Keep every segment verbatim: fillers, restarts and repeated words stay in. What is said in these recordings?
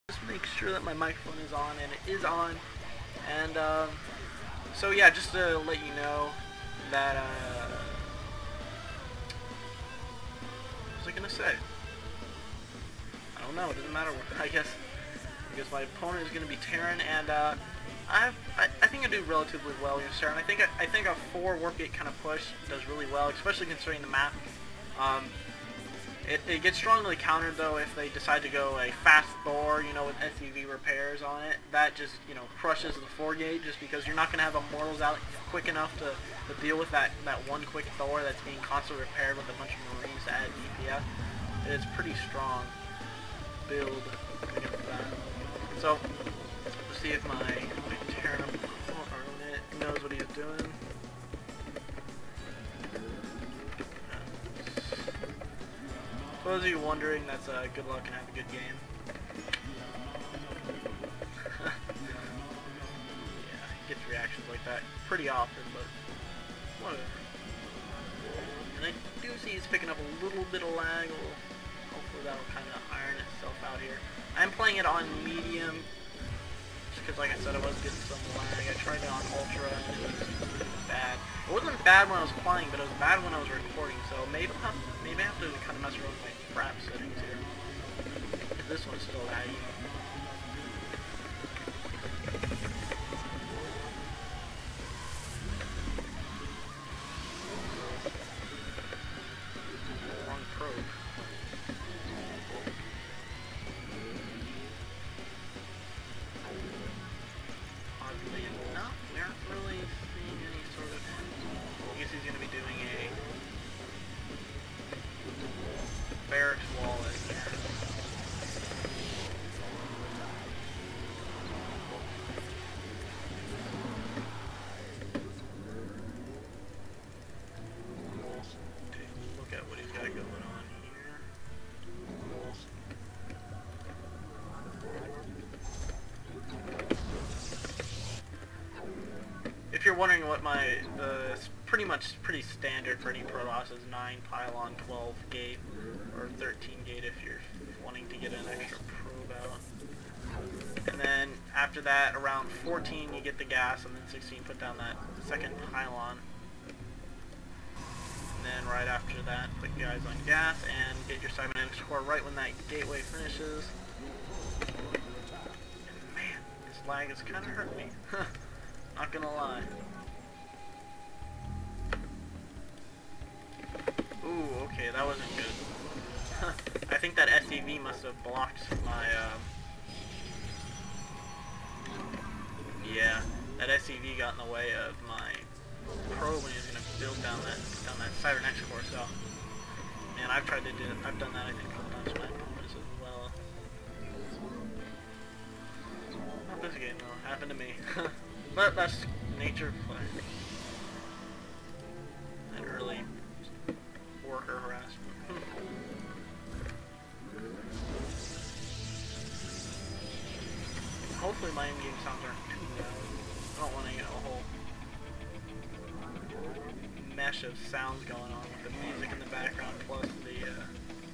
Just make sure that my microphone is on, and it is on. And um, so yeah, just to let you know that uh, what was I gonna say? I don't know. It doesn't matter. I guess because my opponent is gonna be Terran, and uh, I've, I I think I do relatively well against Terran. I think I, I think a four warp gate kind of push does really well, especially considering the map. Um, It, it gets strongly countered though if they decide to go a fast Thor, you know, with S C V repairs on it. That just, you know, crushes the four gate just because you're not going to have Immortals out quick enough to, to deal with that, that one quick Thor that's being constantly repaired with a bunch of Marines to add D P S. It's pretty strong build against that. So, let's see if my, my Terran opponent knows what he's doing. For those of you wondering, that's uh, good luck and have a good game. Yeah, gets reactions like that pretty often, but whatever. And I do see he's picking up a little bit of lag. Hopefully that'll kind of iron itself out here. I'm playing it on medium, just because, like I said, I was getting some lag. I tried it on ultra, and it was bad. It wasn't bad when I was playing, but it was bad when I was recording, so maybe I'll have, maybe I have to kind of mess around with my frap settings here. This one's still laggy. Wrong probe. Oddly enough, we aren't really seeing any sort of... I guess he's going to be doing a barracks wall again. Take a look at what he's got going on here. If you're wondering what my, uh, it's pretty much pretty standard for any Protoss is nine pylon, twelve gate, or thirteen gate if you're wanting to get an extra probe out. And then after that, around fourteen you get the gas, and then sixteen put down that second pylon. And then right after that, put guys on gas and get your cybernetics core right when that gateway finishes. And man, this lag has kind of hurt me. Not gonna lie. Ooh, okay, that wasn't good. I think that S C V must have blocked my, um... yeah, that S C V got in the way of my probe when he was gonna build down that down that cybernetics core, so... Man, I've tried to do it. I've done that, I think, a couple times to my opponents as well. Not this game, though. Happened to me. But that's nature of play. That early worker harassment. Hopefully my in-game sounds aren't too loud. I don't want to get a whole mesh of sounds going on with the music in the background plus the, uh,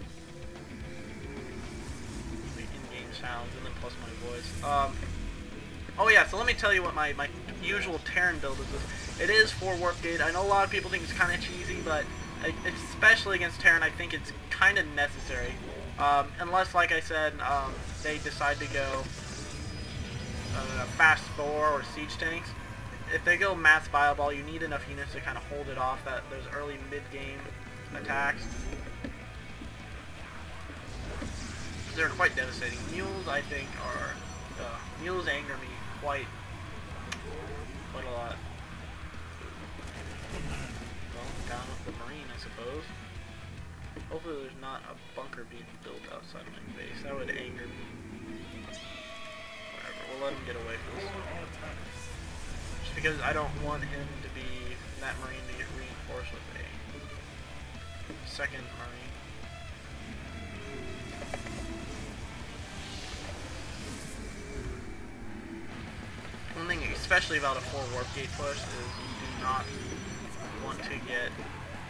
the in-game sounds and then plus my voice. Um, Oh yeah, so let me tell you what my, my usual Terran build is. It is four warp gate. I know a lot of people think it's kind of cheesy, but I, especially against Terran, I think it's kind of necessary. Um, unless, like I said, um, they decide to go uh, fast Thor or siege tanks. If they go mass Bioball, you need enough units to kind of hold it off that those early mid-game attacks. They're quite devastating. Mules, I think, are uh, mules anger me quite, quite a lot. Well, down with the Marine, I suppose. Hopefully there's not a bunker being built outside my base. That would anger me. Whatever, we'll let him get away from this. Just because I don't want him to be, that Marine to get reinforced with a second Marine. One thing, especially about a four warp gate push, is you do not want to get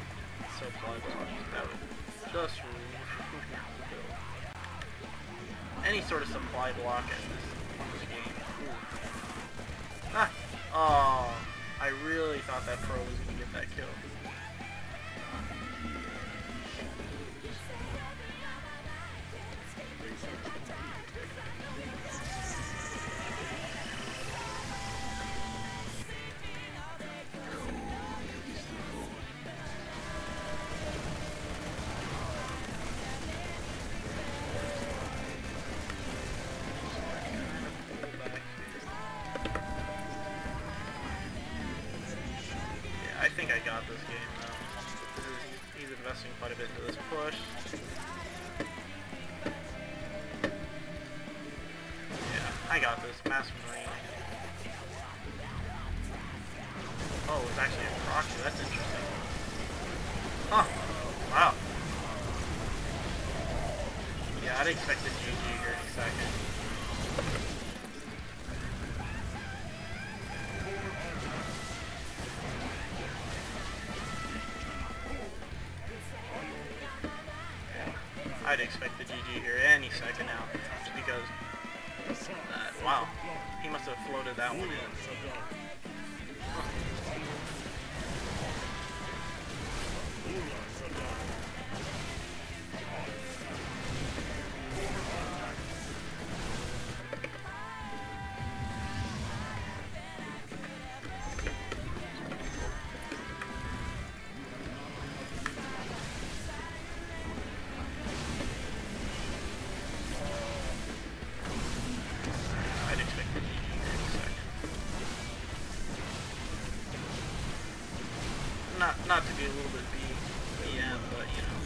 supply bombs. That would just ruin the build. any sort of supply block in this, in this game. Ooh. Ah! Oh, I really thought that pro was going to get that kill. I think I got this game though. This is, he's, he's investing quite a bit into this push. Yeah, I got this. Mass Marine. Oh, it's actually a proxy. That's interesting. Huh. Wow. Yeah, I'd expect a G G here in a second. I'd expect the G G here any second now, just because, uh, wow, he must have floated that one in. Huh. Not, not to be a little bit B M, but you know.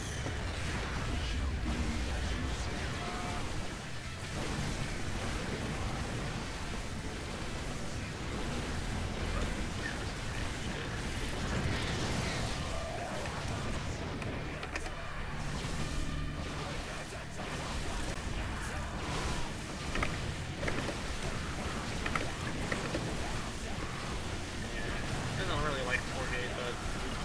Doesn't really like four gate, but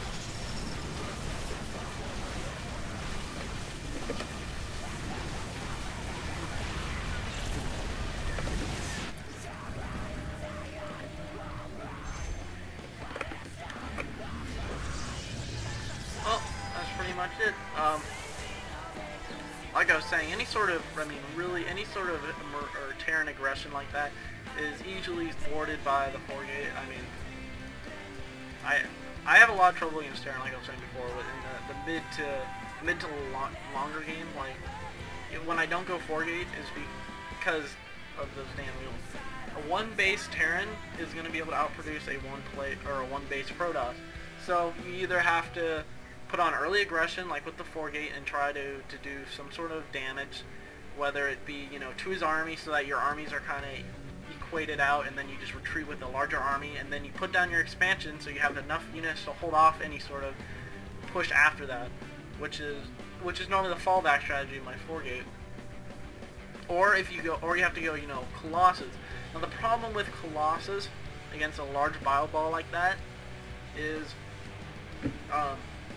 much it. Um, like I was saying, any sort of, I mean, really, any sort of or Terran aggression like that is easily thwarted by the four gate. I mean, I I have a lot of trouble against Terran, like I was saying before, with in the, the mid to mid to lo longer game. Like it, when I don't go four gate is be, because of those damn wheels. A one base Terran is going to be able to outproduce a one play or a one base Protoss. So you either have to put on early aggression, like with the four gate, and try to, to do some sort of damage, whether it be, you know, to his army so that your armies are kind of equated out, and then you just retreat with the larger army, and then you put down your expansion so you have enough units to hold off any sort of push after that, which is which is normally the fallback strategy in my four gate. Or if you go, or you have to go, you know, Colossus. Now the problem with Colossus against a large bio ball like that is, um,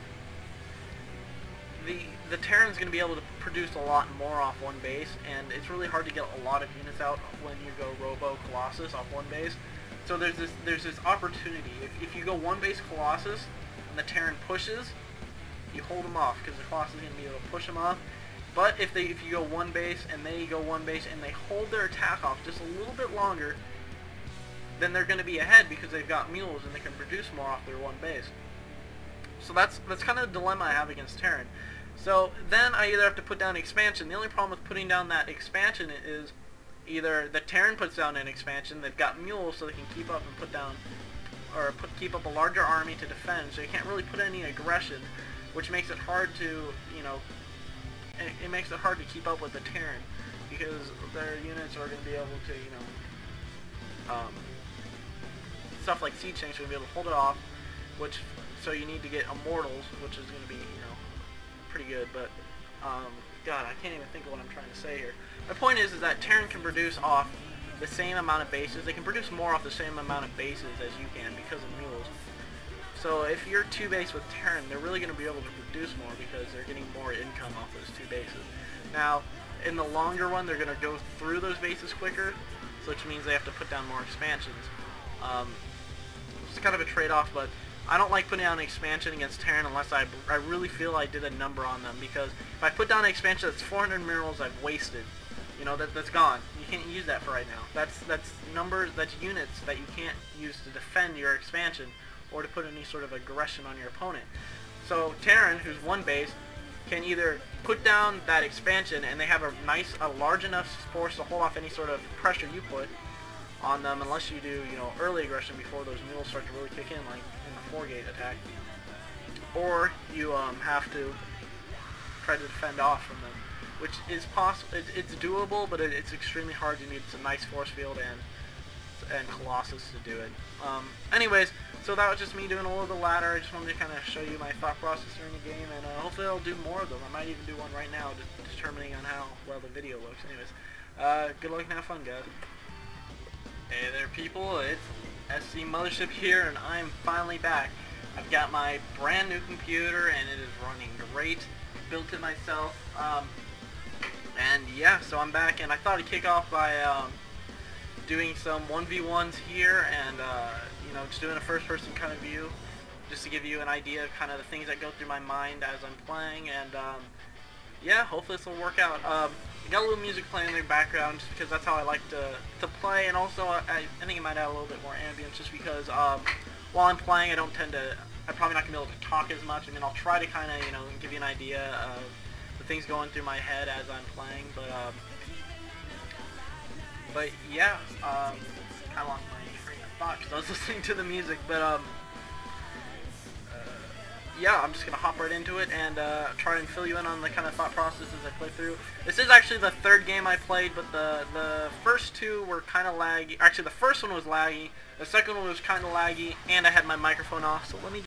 the the Terran's going to be able to produce a lot more off one base, and it's really hard to get a lot of units out when you go Robo Colossus off one base. So there's this there's this opportunity. If if you go one base Colossus and the Terran pushes, you hold them off because the Colossus is going to be able to push them off. But if they if you go one base and they go one base and they hold their attack off just a little bit longer, then they're going to be ahead because they've got mules and they can produce more off their one base. So that's that's kind of the dilemma I have against Terran. So then I either have to put down expansion. The only problem with putting down that expansion is either the Terran puts down an expansion, they've got mules so they can keep up and put down, or put, keep up a larger army to defend, so you can't really put any aggression, which makes it hard to, you know, it, it makes it hard to keep up with the Terran, because their units are going to be able to, you know, um, stuff like siege tanks are going to be able to hold it off, which, so you need to get immortals, which is going to be, you know, pretty good, but, um, God, I can't even think of what I'm trying to say here. My point is, is that Terran can produce off the same amount of bases. They can produce more off the same amount of bases as you can because of mules. So if you're two base with Terran, they're really going to be able to produce more because they're getting more income off those two bases. Now, in the longer run, they're going to go through those bases quicker, so which means they have to put down more expansions. Um, it's kind of a trade-off, but I don't like putting down an expansion against Terran unless I, I really feel I did a number on them, because if I put down an expansion that's four hundred minerals I've wasted, you know, that, that's gone. You can't use that for right now. That's, that's numbers, that's units that you can't use to defend your expansion or to put any sort of aggression on your opponent. So Terran, who's one base, can either put down that expansion and they have a nice, a large enough force to hold off any sort of pressure you put on them, unless you do, you know, early aggression before those mules start to really kick in, like in the four gate attack. Or you um, have to try to defend off from them, which is possible. It, it's doable, but it, it's extremely hard. You need some nice force field and and Colossus to do it. Um, anyways, so that was just me doing a little of the ladder. I just wanted to kind of show you my thought process during the game, and uh, hopefully I'll do more of them. I might even do one right now, just determining on how well the video looks. Anyways, uh, good luck and have fun, guys. Hey there, people. It's SCMothership here, and I'm finally back. I've got my brand new computer, and it is running great. Built it myself. Um, and yeah, so I'm back, and I thought I'd kick off by um, doing some one v ones here, and uh, you know, just doing a first-person kind of view, just to give you an idea of kind of the things that go through my mind as I'm playing. And um, yeah, hopefully this will work out. Um, I got a little music playing in the background just because that's how I like to to play, and also I, I think it might add a little bit more ambience just because um, while I'm playing, I don't tend to. I'm probably not gonna be able to talk as much. I mean, I'll try to kind of, you know, give you an idea of the things going through my head as I'm playing, but um, but yeah, um, kind of lost my train of thought because I was listening to the music, but um, uh, yeah, I'm just gonna hop right into it and uh, try and fill you in on the kind of thought processes I play through. This is actually the third game I played, but the the first two were kind of laggy. Actually, the first one was laggy. The second one was kind of laggy, and I had my microphone off. So let me